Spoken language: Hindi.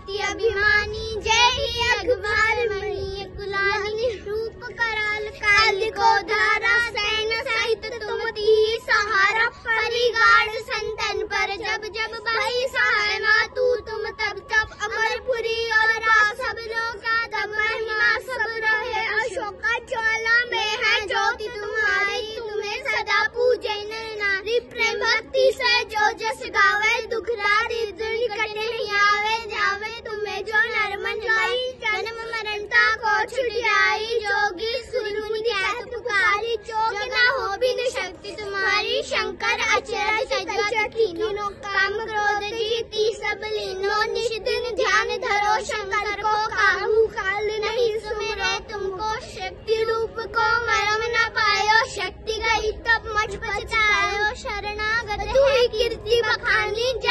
अति अभिमानी, जय ही अखबार मणि कुलानी, रूप कराल काल को धारा, सैन्य सहित तुम दी सहारा, परिगाड़ संतन पर जब जब भाई सहाय माँ तू तुम तब तब, अमरपुरी और सब लोग का दमन माँ सब रहे, अशोका ज्वाला में है ज्योति तुम्हारी, तुम्हें सदा पूजे नारी, प्रेम भक्ति से जो जस गावे, दुखरारी दुनि कटे आवे जावे, तुम्हें जो नरमन लाई, जन्म मरणता को छुड़ाई, जोगी सुनी ध्यान पुकारी, जोग न हो बिन शक्ति तुम्हारी, शंकर अचरज जगत कीनो, काम क्रोध जीती सब लीनो, निश दिन ध्यान धरो शंकर को, काहू काल नहीं सुमिरे तुमको, शक्ति रूप को मरम न पायो, शक्ति गई तब मच पछतायो, शरणागत हुई कीर्ति बखानी।